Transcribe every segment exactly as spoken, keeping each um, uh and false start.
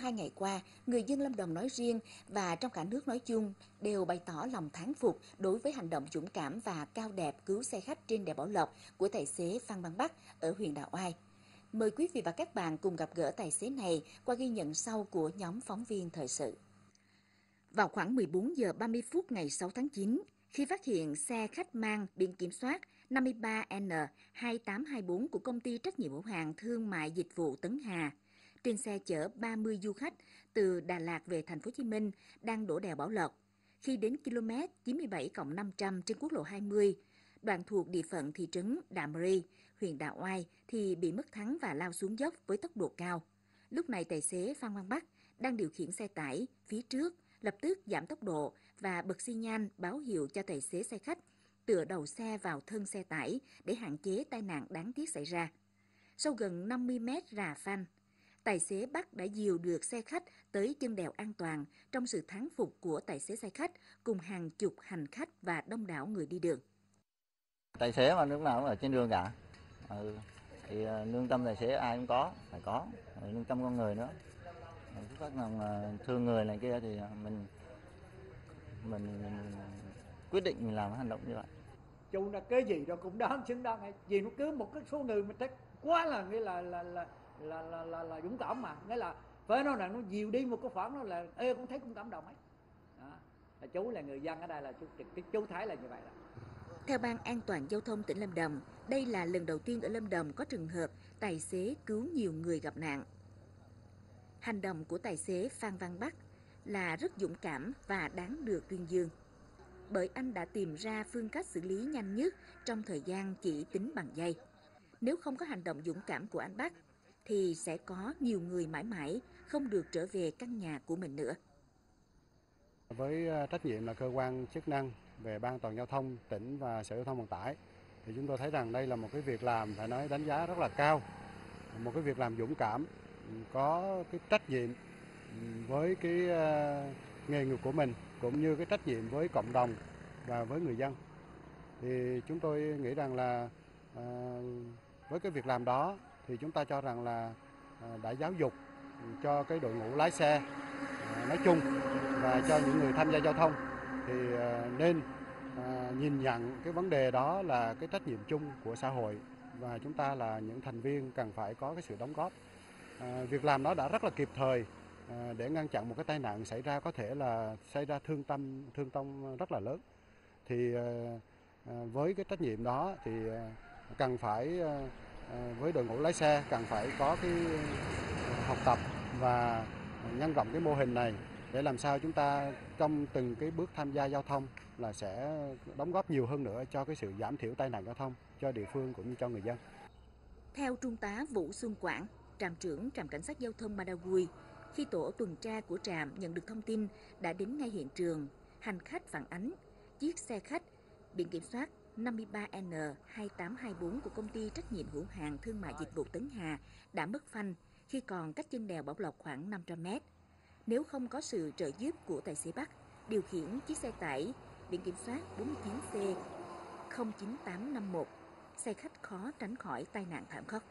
hai ngày qua, người dân Lâm Đồng nói riêng và trong cả nước nói chung đều bày tỏ lòng thán phục đối với hành động dũng cảm và cao đẹp cứu xe khách trên đèo Bảo Lộc của tài xế Phan Văn Bắc ở huyện Đạ Oai. Mời quý vị và các bạn cùng gặp gỡ tài xế này qua ghi nhận sau của nhóm phóng viên thời sự. Vào khoảng mười bốn giờ ba mươi phút ngày sáu tháng chín, khi phát hiện xe khách mang biển kiểm soát năm ba N hai tám hai bốn của công ty trách nhiệm hữu hạn thương mại dịch vụ Tấn Hà, trên xe chở ba mươi du khách từ Đà Lạt về thành phố Hồ Chí Minh đang đổ đèo Bảo Lộc. Khi đến km chín mươi bảy cộng năm trăm trên quốc lộ hai mươi, đoạn thuộc địa phận thị trấn Đạm Rê, huyện Đạ Oai thì bị mất thắng và lao xuống dốc với tốc độ cao. Lúc này tài xế Phan Văn Bắc đang điều khiển xe tải phía trước lập tức giảm tốc độ và bật xi nhan báo hiệu cho tài xế xe khách tựa đầu xe vào thân xe tải để hạn chế tai nạn đáng tiếc xảy ra. Sau gần năm mươi mét rà phanh, tài xế Bắc đã dìu được xe khách tới chân đèo an toàn trong sự thán phục của tài xế xe khách cùng hàng chục hành khách và đông đảo người đi đường. Tài xế mà lúc nào cũng ở trên đường cả. Ừ. Thì lương tâm tài xế ai cũng có, phải có, lương tâm con người nữa. Rất là thương người này kia thì mình mình quyết định mình làm hành động như vậy. Chú là cái gì đó cũng đáng xứng đáng ấy. Vì nó cứ một cái số người mình thấy quá là nghĩa là là là là là, là, là dũng cảm mà, nghĩa là phải nói là nó dìu đi một cái khoản nó là ê cũng thấy cũng cảm động ấy. Đó. Là chú là người dân ở đây là chú cái chú thấy là như vậy đó. Theo Ban An toàn Giao thông tỉnh Lâm Đồng, đây là lần đầu tiên ở Lâm Đồng có trường hợp tài xế cứu nhiều người gặp nạn. Hành động của tài xế Phan Văn Bắc là rất dũng cảm và đáng được tuyên dương. Bởi anh đã tìm ra phương cách xử lý nhanh nhất trong thời gian chỉ tính bằng giây. Nếu không có hành động dũng cảm của anh Bắc, thì sẽ có nhiều người mãi mãi không được trở về căn nhà của mình nữa. Với trách nhiệm là cơ quan chức năng về Ban An toàn Giao thông tỉnh và Sở Giao thông Vận tải, thì chúng tôi thấy rằng đây là một cái việc làm phải nói đánh giá rất là cao, một cái việc làm dũng cảm, có cái trách nhiệm với cái nghề nghiệp của mình cũng như cái trách nhiệm với cộng đồng và với người dân. Thì chúng tôi nghĩ rằng là à, với cái việc làm đó thì chúng ta cho rằng là à, đã giáo dục cho cái đội ngũ lái xe à, nói chung và cho những người tham gia giao thông thì à, nên à, nhìn nhận cái vấn đề đó là cái trách nhiệm chung của xã hội và chúng ta là những thành viên cần phải có cái sự đóng góp. À, việc làm đó đã rất là kịp thời à, để ngăn chặn một cái tai nạn xảy ra có thể là xảy ra thương tâm thương tâm rất là lớn. Thì à, với cái trách nhiệm đó thì cần phải à, với đội ngũ lái xe cần phải có cái học tập và nhân rộng cái mô hình này để làm sao chúng ta trong từng cái bước tham gia giao thông là sẽ đóng góp nhiều hơn nữa cho cái sự giảm thiểu tai nạn giao thông cho địa phương cũng như cho người dân. Theo Trung tá Vũ Xuân Quảng, trạm trưởng trạm cảnh sát giao thông Madagui, khi tổ tuần tra của trạm nhận được thông tin đã đến ngay hiện trường, hành khách phản ánh chiếc xe khách biển kiểm soát năm ba N hai tám hai bốn của công ty trách nhiệm hữu hạn thương mại dịch vụ Tấn Hà đã mất phanh khi còn cách chân đèo Bảo Lộc khoảng năm trăm mét. Nếu không có sự trợ giúp của tài xế Bắc điều khiển chiếc xe tải biển kiểm soát bốn chín C không chín tám năm mốt, xe khách khó tránh khỏi tai nạn thảm khốc.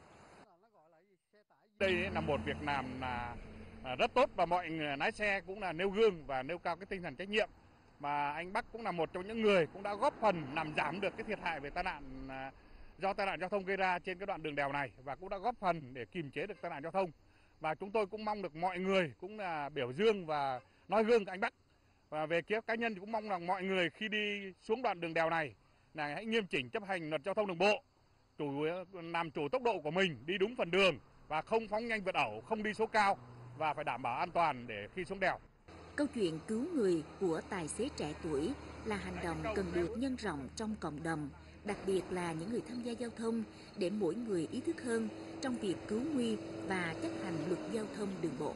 Đây là một việc làm là rất tốt và mọi người lái xe cũng là nêu gương và nêu cao cái tinh thần trách nhiệm. Mà anh Bắc cũng là một trong những người cũng đã góp phần làm giảm được cái thiệt hại về tai nạn do tai nạn giao thông gây ra trên cái đoạn đường đèo này và cũng đã góp phần để kiềm chế được tai nạn giao thông. Và chúng tôi cũng mong được mọi người cũng là biểu dương và noi gương anh Bắc. Và về phía cá nhân thì cũng mong rằng mọi người khi đi xuống đoạn đường đèo này là hãy nghiêm chỉnh chấp hành luật giao thông đường bộ, chủ làm chủ tốc độ của mình, đi đúng phần đường và không phóng nhanh vượt ẩu, không đi số cao và phải đảm bảo an toàn để khi xuống đèo. Câu chuyện cứu người của tài xế trẻ tuổi là hành động cần được nhân rộng trong cộng đồng, đặc biệt là những người tham gia giao thông để mỗi người ý thức hơn trong việc cứu nguy và chấp hành luật giao thông đường bộ.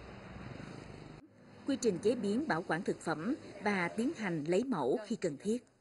Quy trình chế biến bảo quản thực phẩm và tiến hành lấy mẫu khi cần thiết.